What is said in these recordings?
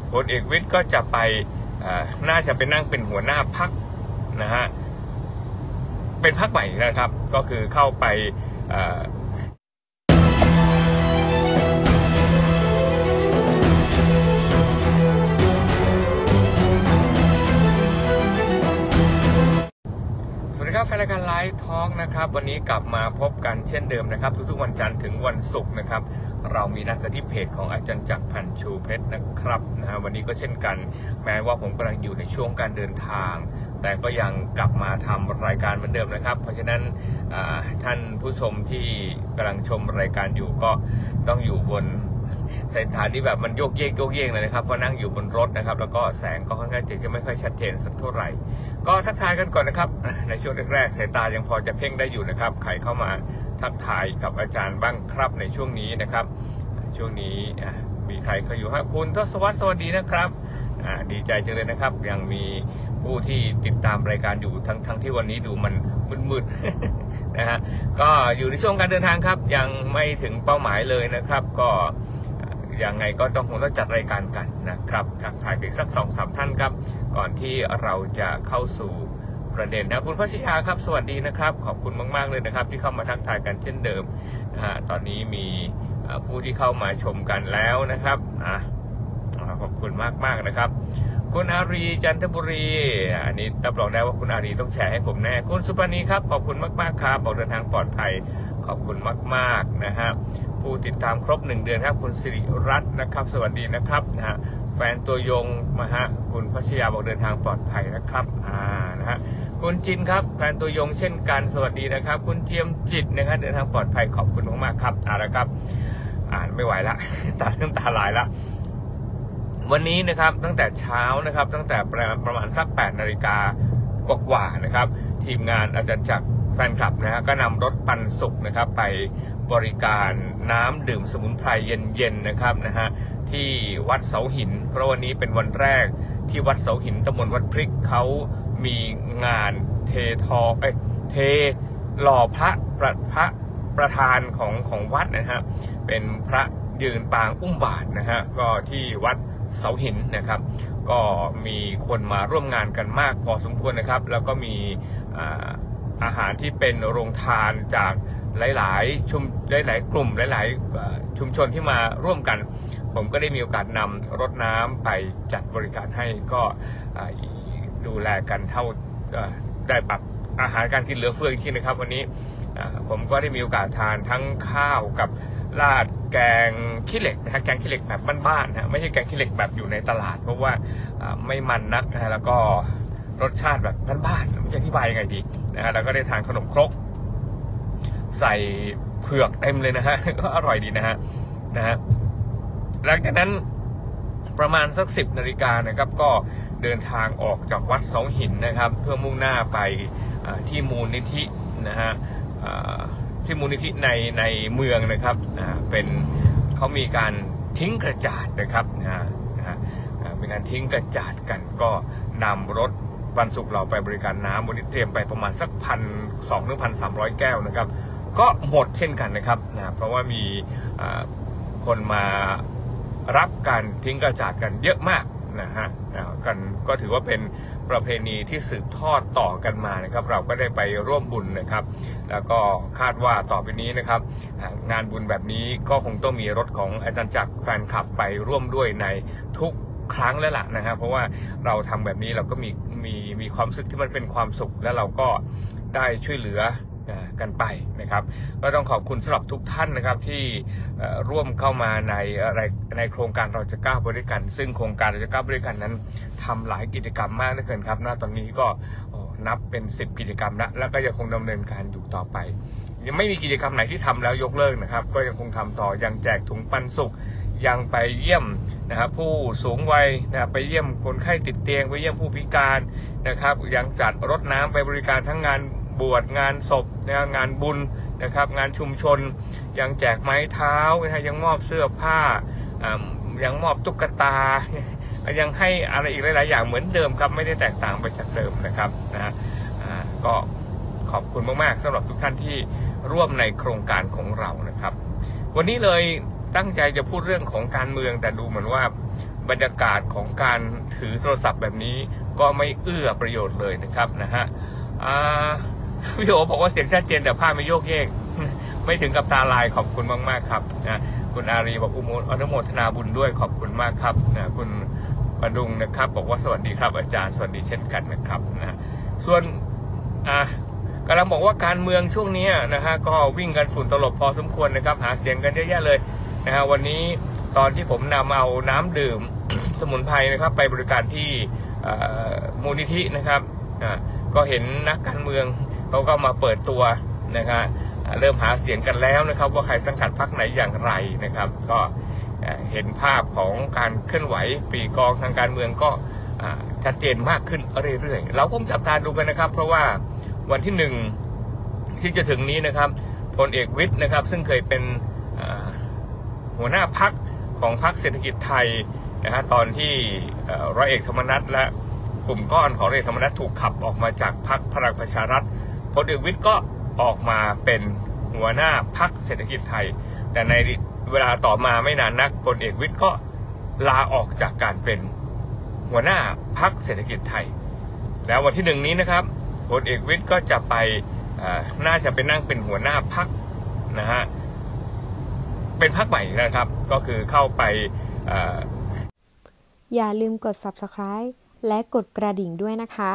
พลเอกวิทย์ก็จะไปน่าจะไปนั่งเป็นหัวหน้าพรรคนะฮะเป็นพรรคใหม่นะครับก็คือเข้าไปสวัสดีครับแฟนรายการไลฟ์ทอล์กนะครับวันนี้กลับมาพบกันเช่นเดิมนะครับทุกๆวันจันทร์ถึงวันศุกร์นะครับเรามีนัดกันที่เพจของอาจารย์จักร พันธุ์ชูเพชรนะครับวันนี้ก็เช่นกันแม้ว่าผมกำลังอยู่ในช่วงการเดินทางแต่ก็ยังกลับมาทำรายการเหมือนเดิมนะครับเพราะฉะนั้นท่านผู้ชมที่กำลังชมรายการอยู่ก็ต้องอยู่บนเส้นทางที่แบบมันโยกเยกเลยนะครับเพราะนั่งอยู่บนรถนะครับแล้วก็แสงก็ค่อนข้างจะไม่ค่อยชัดเจนสักเท่าไหร่ก็ทักทายกันก่อนนะครับในช่วงแรกๆสายตายังพอจะเพ่งได้อยู่นะครับใครเข้ามาทักทายกับอาจารย์บ้างครับในช่วงนี้นะครับช่วงนี้มีใครเข้าอยู่ครับคุณทศวรรษสวัสดีนะครับดีใจจังเลยนะครับยังมีผู้ที่ติดตามรายการอยู่ทั้งที่วันนี้ดูมันมืดๆนะฮะก็อยู่ในช่วงการเดินทางครับยังไม่ถึงเป้าหมายเลยนะครับก็ยังไงก็ต้องจัดรายการกันนะครับถ่ายไปสัก 2-3 ท่านครับก่อนที่เราจะเข้าสู่ประเด็นนะคุณพัชยาครับสวัสดีนะครับขอบคุณมากๆเลยนะครับที่เข้ามาทักทายกันเช่นเดิมตอนนี้มีผู้ที่เข้ามาชมกันแล้วนะครับขอบคุณมากๆนะครับคุณอารีจันทบุรีอันนี้รับรองได้ว่าคุณอารีต้องแชร์ให้ผมแน่คุณสุปนีครับขอบคุณมากๆครับบอกเดินทางปลอดภัยขอบคุณมากๆนะฮะผู้ติดตามครบ1 เดือนครับคุณสิริรัตน์นะครับสวัสดีนะครับนะฮะแฟนตัวยงมาฮะคุณพัชยาบอกเดินทางปลอดภัยนะครับนะฮะคุณจินครับแฟนตัวยงเช่นกันสวัสดีนะครับคุณเจียมจิตนะครับเดินทางปลอดภัยขอบคุณมากๆครับแล้วครับอ่านไม่ไหวละตาเริ่มตาลายละวันนี้นะครับตั้งแต่เช้านะครับตั้งแต่ประมาณสัก8 นาฬิกากว่าๆนะครับทีมงานอาจารย์จักรแฟนคลับนะฮะก็นำรถปันสุกนะครับไปบริการน้ำดื่มสมุนไพรเย็นๆนะครับนะฮะที่วัดเสาหินเพราะวันนี้เป็นวันแรกที่วัดเสาหินตำบลวัดพริกเขามีงานเทหล่อพระประธานของวัดนะฮะเป็นพระยืนปางอุ้มบาตรนะฮะก็ที่วัดเสาหินนะครับก็มีคนมาร่วมงานกันมากพอสมควรนะครับแล้วก็มีอาหารที่เป็นโรงทานจากหลายกลุ่มหลายชุมชนที่มาร่วมกันผมก็ได้มีโอกาสนำรถน้ำไปจัดบริการให้ก็ดูแลกันเท่าได้ปรับอาหารการกินเหลือเฟือที่นะครับวันนี้ผมก็ได้มีโอกาสทานทั้งข้าวกับราดแกงขี้เหล็กนะฮะแกงขี้เหล็กแบบบ้านๆนะไม่ใช่แกงขี้เหล็กแบบอยู่ในตลาดเพราะว่าไม่มันนักนะฮะแล้วก็รสชาติแบบบ้านๆไม่อธิบายยังไงดีนะฮะแล้วก็ได้ทานขนมครกใส่เผือกเต็มเลยนะฮะก็อร่อยดีนะฮะหลังจากนั้นประมาณสัก10 นาฬิกานะครับก็เดินทางออกจากวัดเสาหินนะครับเพื่อมุ่งหน้าไปที่มูลนิธินะฮะที่มูลนิธิในเมืองนะครับเป็นเขามีการทิ้งกระจาดนะครับมีการทิ้งกระจาดกันก็นำรถบรรทุกเราไปบริการน้ำวันนี้เตรียมไปประมาณสัก1,200 ถึง 1,300 แก้วนะครับก็หมดเช่นกันนะครับเพราะว่ามีคนมารับการทิ้งกระจาดกันเยอะมากนะฮะกันก็ถือว่าเป็นประเพณีที่สืบทอดต่อกันมานะครับเราก็ได้ไปร่วมบุญนะครับแล้วก็คาดว่าต่อไปนี้นะครับงานบุญแบบนี้ก็คงต้องมีรถของอาจารย์จักรแฟนคลับไปร่วมด้วยในทุกครั้งแล้วล่ะนะครับเพราะว่าเราทำแบบนี้เราก็มีความรู้สึกที่มันเป็นความสุขและเราก็ได้ช่วยเหลือกันไปนะครับก็ต้องขอบคุณสำหรับทุกท่านนะครับที่ร่วมเข้ามาในโครงการเราจะก้าวไปด้วยกันซึ่งโครงการเราจะก้าวไปด้วยกันนั้นทำหลายกิจกรรมมากเหลือเกินครับณตอนนี้ก็นับเป็น10 กิจกรรมแล้วก็ยังคงดำเนินการอยู่ต่อไปยังไม่มีกิจกรรมไหนที่ทำแล้วยกเลิกนะครับก็ยังคงทำต่อยังแจกถุงปันสุกยังไปเยี่ยมนะครับผู้สูงวัยนะไปเยี่ยมคนไข้ติดเตียงไปเยี่ยมผู้พิการนะครับยังจัดรถน้ำไปบริการทั้งงานบวชงานศพงานบุญนะครับงานชุมชนยังแจกไม้เท้ายังมอบเสื้อผ้ายังมอบตุ๊กตายังให้อะไรอีกหลายๆอย่างเหมือนเดิมครับไม่ได้แตกต่างไปจากเดิมนะครับก็ขอบคุณมากๆสำหรับทุกท่านที่ร่วมในโครงการของเรานะครับวันนี้เลยตั้งใจจะพูดเรื่องของการเมืองแต่ดูเหมือนว่าบรรยากาศของการถือโทรศัพท์แบบนี้ก็ไม่เอื้อประโยชน์เลยนะครับนะฮะพี่โอบอกว่าเสียงชัดเจนแต่ภาพไม่โยกเยกไม่ถึงกับตาลายขอบคุณมากๆครับนะคุณอารีบอกอนุโมทนาบุญด้วยขอบคุณมากครับนะคุณประดุงนะครับบอกว่าสวัสดีครับอาจารย์สวัสดีเช่นกันนะครับนะส่วนกำลังบอกว่าการเมืองช่วงนี้นะฮะก็วิ่งกันฝุ่นตลบพอสมควรนะครับหาเสียงกันเยอะแยะเลยนะฮะวันนี้ตอนที่ผมนำเอาน้ำดื่ม สมุนไพรนะครับไปบริการที่มูลนิธินะครับก็เห็นนักการเมืองเขาก็มาเปิดตัวนะครับเริ่มหาเสียงกันแล้วนะครับว่าใครสังกัดพรรคไหนอย่างไรนะครับก็เห็นภาพของการเคลื่อนไหวปรีกองทางการเมืองก็ชัดเจนมากขึ้นเรื่อยๆเราก็จับตาดูกันนะครับเพราะว่าวันที่1ที่จะถึงนี้นะครับพลเอกวิทย์นะครับซึ่งเคยเป็นหัวหน้าพรรคของพรรคเศรษฐกิจไทยนะฮะตอนที่ร้อยเอกธรรมนัสและกลุ่มก้อนของร้อยเอกธรรมนัสถูกขับออกมาจากพรรคพลังประชารัฐพลเอกวิทย์ก็ออกมาเป็นหัวหน้าพรรคเศรษฐกิจไทยแต่ในเวลาต่อมาไม่นานนักพลเอกวิทย์ก็ลาออกจากการเป็นหัวหน้าพรรคเศรษฐกิจไทยแล้ววันที่1นี้นะครับพลเอกวิทย์ก็จะไปน่าจะไปนั่งเป็นหัวหน้าพรรคนะฮะเป็นพรรคใหม่นะครับก็คือเข้าไปอย่าลืมกด Subscribe และกดกระดิ่งด้วยนะคะ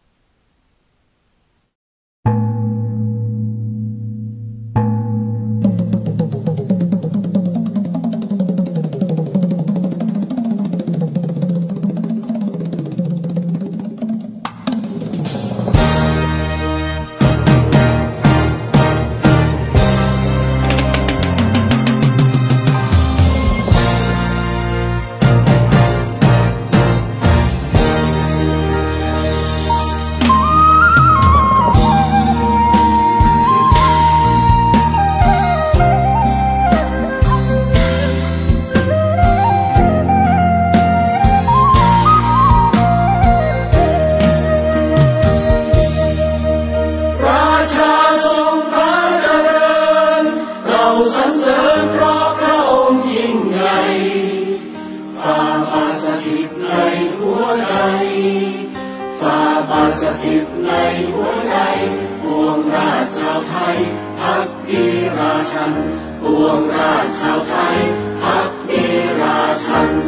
สถิตในหัวใจปวงราชชาวไทยภักดีราชันปวงราชชาวไทยภักดีราชัน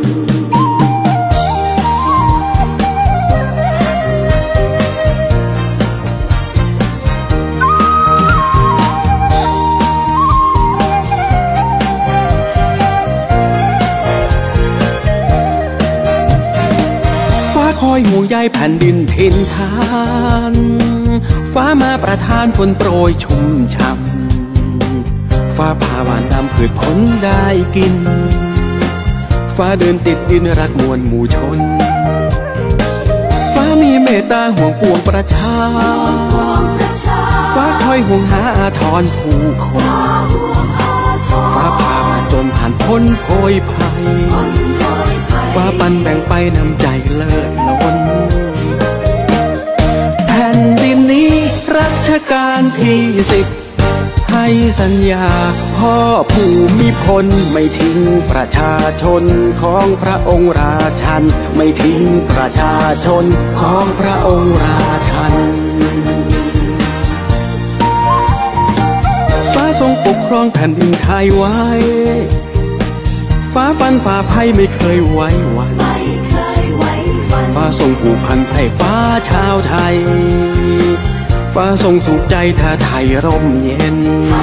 คอยห่วงใยแผ่นดินถิ่นฐานฟ้ามาประทานฝนโปรยชุ่มช่ำฟ้าผ่าหวานตามพืชผลได้กินฟ้าเดินติดดินรักมวลหมู่ชนฟ้ามีเมตตาห่วงปวงประชาฟ้าคอยห่วงหาอาทรผู้คนฟ้าผ่ามาจนผ่านพ้นโพยภัยฟ้าปันแบ่งไปนำใจเลิศล้นแผ่นดินนี้รัชกาลที่10ให้สัญญาพ่อภูมิพลไม่ทิ้งประชาชนของพระองค์ราชันไม่ทิ้งประชาชนของพระองค์ราชันฟ้าทรงปกครองแผ่นดินไทยไว้ฟ้าฟันฝ่าภัยไม่เคยไว้วันฟ้าทรงผูกพันไพร่ฟ้าชาวไทยฟ้าทรงสุขใจถ้าไทยร่มเย็น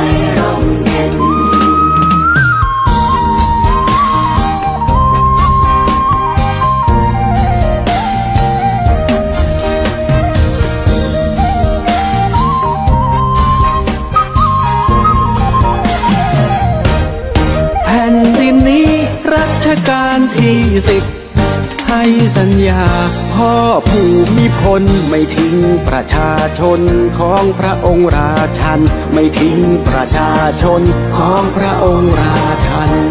แผ่นดินนี้รัชกาลที่10ให้สัญญาพ่อภูมิพลไม่ทิ้งประชาชนของพระองค์ราชันไม่ทิ้งประชาชนของพระองค์ราชัน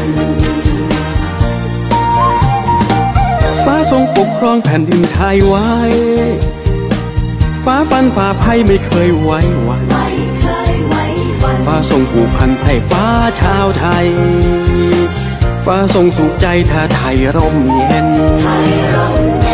ฟ้าทรงปกครองแผ่นดินไทยไว้ฟ้าฟันฝ่าภัยไม่เคยไว้วันฟ้าทรงผูกพันไพร่ฟ้าชาวไทยฟ้าทรงสุขใจถ้าไทยร่มเย็นไทยร่ม